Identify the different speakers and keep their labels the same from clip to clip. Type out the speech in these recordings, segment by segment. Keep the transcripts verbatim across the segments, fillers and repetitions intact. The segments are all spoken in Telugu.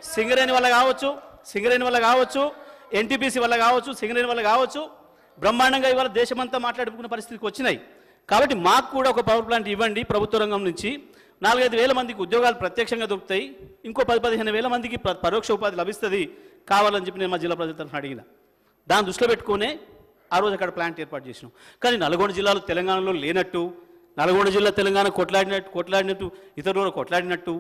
Speaker 1: సింగరేణి వల్ల కావచ్చు, సింగరేణి వల్ల కావచ్చు, ఎన్టీపీసీ వల్ల కావచ్చు, సింగరేణి వల్ల కావచ్చు, బ్రహ్మాండంగా ఇవాళ దేశమంతా మాట్లాడుకునే పరిస్థితికి వచ్చినాయి. కాబట్టి మాకు కూడా ఒక పవర్ ప్లాంట్ ఇవ్వండి ప్రభుత్వ రంగం నుంచి, నాలుగైదు వేల మందికి ఉద్యోగాలు ప్రత్యక్షంగా దొరుకుతాయి, ఇంకో పది పదిహేను వేల మందికి పరోక్ష ఉపాధి లభిస్తుంది కావాలని చెప్పి నేను మా జిల్లా ప్రజల తరఫున అడిగిన. దాన్ని దృష్టిలో పెట్టుకునే ఆ రోజు అక్కడ ప్లాంట్ ఏర్పాటు చేసినాం. కానీ నల్గొండ జిల్లాలో తెలంగాణలో లేనట్టు, నల్గొండ జిల్లా తెలంగాణ కొట్లాడినట్టు కొట్లాడినట్టు ఇతరులు కొట్లాడినట్టు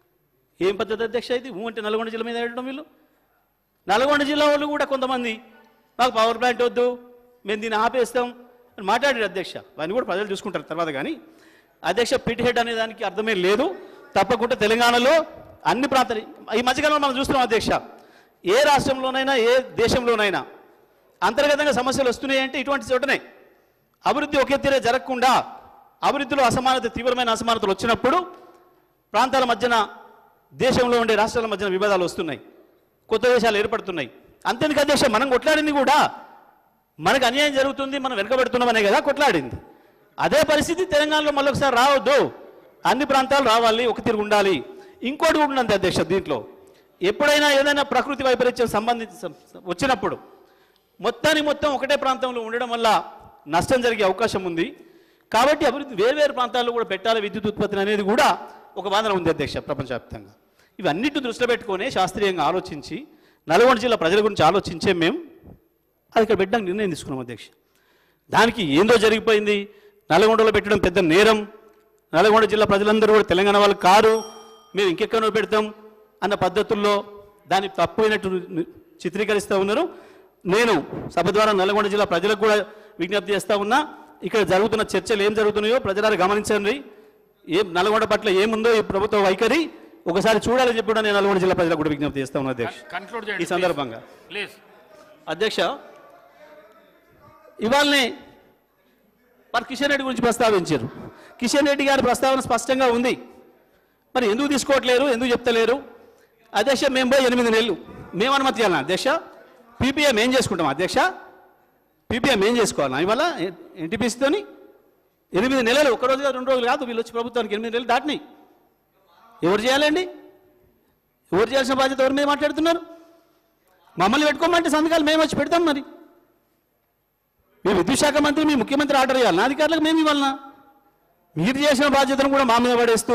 Speaker 1: ఏం పద్ధతి అధ్యక్ష ఇది? ఊ అంటే నల్గొండ జిల్లా మీద వేయడం వీళ్ళు. నల్గొండ జిల్లా వాళ్ళు కూడా కొంతమంది మాకు పవర్ ప్లాంట్ వద్దు, మేము దీన్ని ఆపేస్తాం అని మాట్లాడారు అధ్యక్ష. వాడిని కూడా ప్రజలు చూసుకుంటారు తర్వాత. కానీ అధ్యక్ష పిట్ హెడ్ అనే దానికి అర్థమే లేదు. తప్పకుండా తెలంగాణలో అన్ని ప్రాంతాలు ఈ మధ్యకాలంలో మనం చూస్తున్నాం అధ్యక్ష, ఏ రాష్ట్రంలోనైనా ఏ దేశంలోనైనా అంతర్గతంగా సమస్యలు వస్తున్నాయంటే ఇటువంటి చోటనే. అభివృద్ధి ఒకే తీరే జరగకుండా అభివృద్ధిలో అసమానత, తీవ్రమైన అసమానతలు వచ్చినప్పుడు ప్రాంతాల మధ్యన, దేశంలో ఉండే రాష్ట్రాల మధ్యన విభేదాలు వస్తున్నాయి, కొత్త దేశాలు ఏర్పడుతున్నాయి. అంతేందుకు అధ్యక్ష, మనం కొట్లాడింది కూడా మనకు అన్యాయం జరుగుతుంది, మనం వెనకబడుతున్నామనే కదా కొట్లాడింది. అదే పరిస్థితి తెలంగాణలో మళ్ళొకసారి రావద్దు, అన్ని ప్రాంతాలు రావాలి, ఒక తీరు ఉండాలి. ఇంకోటి కూడా ఉన్నది అధ్యక్ష, దీంట్లో ఎప్పుడైనా ఏదైనా ప్రకృతి వైపరీత్యం సంబంధించి వచ్చినప్పుడు మొత్తానికి మొత్తం ఒకటే ప్రాంతంలో ఉండడం వల్ల నష్టం జరిగే అవకాశం ఉంది. కాబట్టి అభివృద్ధి వేర్వేరు ప్రాంతాల్లో కూడా పెట్టాలి విద్యుత్ ఉత్పత్తి అనేది కూడా ఒక వాదన ఉంది అధ్యక్ష ప్రపంచవ్యాప్తంగా. ఇవన్నిటిని దృష్టిలో పెట్టుకొని శాస్త్రీయంగా ఆలోచించి నల్గొండ జిల్లా ప్రజల గురించి ఆలోచించే మేము అది ఇక్కడ పెట్టడానికి నిర్ణయం తీసుకున్నాం అధ్యక్ష. దానికి ఏందో జరిగిపోయింది, నల్గొండలో పెట్టడం పెద్ద నేరం, నల్గొండ జిల్లా ప్రజలందరూ కూడా తెలంగాణ వాళ్ళు కారు, మేము ఇంకెక్కడో పెడతాం అన్న పద్ధతుల్లో దాన్ని తప్పైనట్టు చిత్రీకరిస్తూ ఉన్నారు. నేను సభ ద్వారా నల్గొండ జిల్లా ప్రజలకు కూడా విజ్ఞప్తి చేస్తూ ఉన్నా, ఇక్కడ జరుగుతున్న చర్చలు ఏం జరుగుతున్నాయో ప్రజలారు గమనించండి, ఏం నల్గొండ పట్ల ఏముందో ఈ ప్రభుత్వ వైఖరి ఒకసారి చూడాలని చెప్పి కూడా నేను నల్గొండ జిల్లా ప్రజలకు కూడా విజ్ఞప్తి చేస్తా ఉన్నా అధ్యక్ష. ఈ సందర్భంగా అధ్యక్ష ఇవాళనే మరి కిషన్ రెడ్డి గురించి ప్రస్తావించారు. కిషన్ రెడ్డి గారి ప్రస్తావన స్పష్టంగా ఉంది, మరి ఎందుకు తీసుకోవట్లేరు, ఎందుకు చెప్తలేరు అధ్యక్ష? మేము పోయి ఎనిమిది నెలలు మేము అనుమతి ఇవ్వాలన్నా అధ్యక్ష? పీపీఎం ఏం చేసుకుంటాం అధ్యక్ష? పీపీఎం ఏం చేసుకోవాలన్నా ఇవాళ ఎన్టీపీసీతోని? ఎనిమిది నెలలు, ఒక రోజుగా రెండు రోజులు కాదు, వీళ్ళు వచ్చి ప్రభుత్వానికి ఎనిమిది నెలలు దాటినాయి. ఎవరు చేయాలండి? ఎవరు చేయాల్సిన బాధ్యత ఎవరి మీద మాట్లాడుతున్నారు? మమ్మల్ని పెట్టుకోమంటే సంతకాలు మేము వచ్చి పెడతాం. మరి మీ విద్యుత్ శాఖ మంత్రి, మీ ముఖ్యమంత్రి ఆర్డర్ ఇవ్వాలన్నా అధికారులకు మేము ఇవ్వాలన్నా? మీరు చేసిన బాధ్యతను కూడా మా మీద పడేస్తూ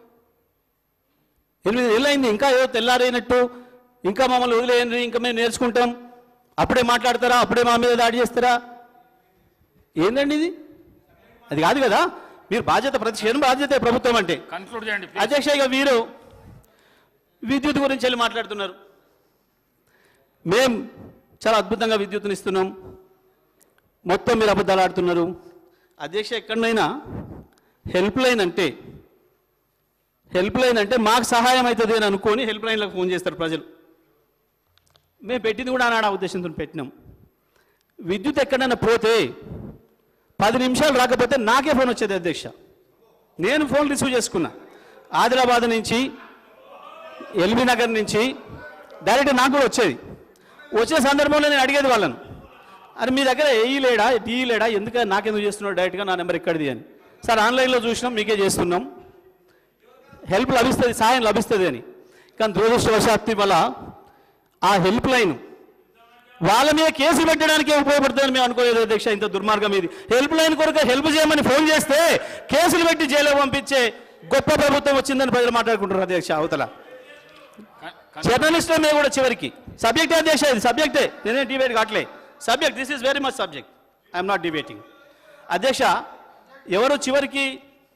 Speaker 1: ఎనిమిది నెలలు అయింది, ఇంకా ఏదో తెల్లారైనట్టు ఇంకా మమ్మల్ని వదిలేయండి, ఇంకా మేము నేర్చుకుంటాం, అప్పుడే మాట్లాడతారా, అప్పుడే మా మీద దాడి చేస్తారా? ఏందండి ఇది? అది కాదు కదా. మీరు బాధ్యత, ప్రతి క్షణం బాధ్యత ప్రభుత్వం అంటే. అధ్యక్ష ఇక వీరు విద్యుత్ గురించి వెళ్ళి మాట్లాడుతున్నారు. మేం చాలా అద్భుతంగా విద్యుత్తుని ఇస్తున్నాం, మొత్తం మీరు అబద్ధాలు ఆడుతున్నారు. అధ్యక్ష ఎక్కడైనా హెల్ప్ లైన్ అంటే హెల్ప్ లైన్ అంటే మాకు సహాయం అవుతుంది అని అనుకొని హెల్ప్ లైన్లకు ఫోన్ చేస్తారు ప్రజలు. మేము పెట్టింది కూడా ఆనాడు ఆ ఉద్దేశంతో పెట్టినాం. విద్యుత్ ఎక్కడైనా పోతే పది నిమిషాలు రాకపోతే నాకే ఫోన్ వచ్చేది అధ్యక్ష. నేను ఫోన్ రిసీవ్ చేసుకున్నా, ఆదిలాబాద్ నుంచి, ఎల్బీ నగర్ నుంచి డైరెక్ట్ నాకు కూడా వచ్చేది. వచ్చే సందర్భంలో నేను అడిగేది వాళ్ళను, అరే మీ దగ్గర ఏఈ లేడా, టీఈ లేడా, ఎందుకంటే నాకెందుకు చేస్తున్నాడు డైరెక్ట్గా నా నెంబర్ ఎక్కడిది అని. సార్ ఆన్లైన్లో చూసినాం, మీకే చేస్తున్నాం, హెల్ప్ లభిస్తుంది, సాయం లభిస్తుంది అని. కానీ దురదృష్టవశాత్తు వల్ల ఆ హెల్ప్ లైన్ వాళ్ళ మీద కేసు పెట్టడానికే ఉపయోగపడుతుందని మేము అనుకోలేదు అధ్యక్ష. ఇంత దుర్మార్గం ఇది. హెల్ప్ లైన్ కొరకు హెల్ప్ చేయమని ఫోన్ చేస్తే కేసులు పెట్టి జైలు పంపించే గొప్ప ప్రభుత్వం వచ్చిందని ప్రజలు మాట్లాడుకుంటున్నారు అధ్యక్ష. అవతల జర్నలిస్టుల మీద కూడా చివరికి సబ్జెక్టే అధ్యక్ష, ఇది సబ్జెక్టే, నేనే డిబేట్ కావట్లే. Subject, this is very much subject, I'm not debating అధ్యక్ష. ఎవరు చివరికి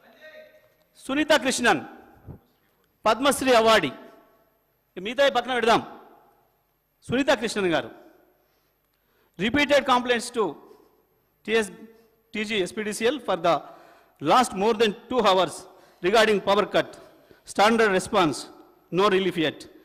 Speaker 1: సునీత కృష్ణన్ పద్మశ్రీ అవార్డీ, మిగతా పక్కన పెడదాం. సునీత కృష్ణన్ గారు repeated complaints to T S T G S P D C L for the last more than two hours regarding power cut, standard response, no relief yet.